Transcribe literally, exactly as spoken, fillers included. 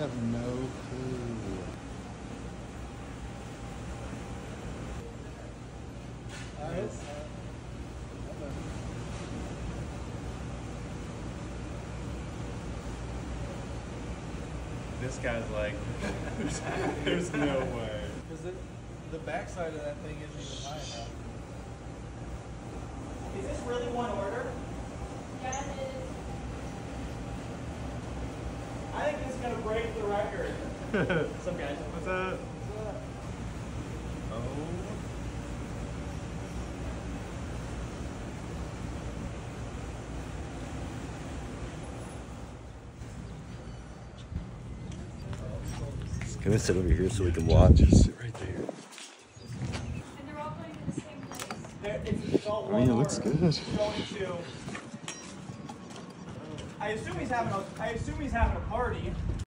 have no clue. This guy's like, there's, there's no way. Because the, the backside of that thing isn't even high enough. Is this really one order? Yeah, it is. I think this is going to break the record. What's up, guys? What's that? Oh. Can we sit over here so we can watch? Just sit right there. And they're all going to the same place? There, it's, it's all I one mean, it looks order. good. Going to. I assume he's having a. I assume he's having a party.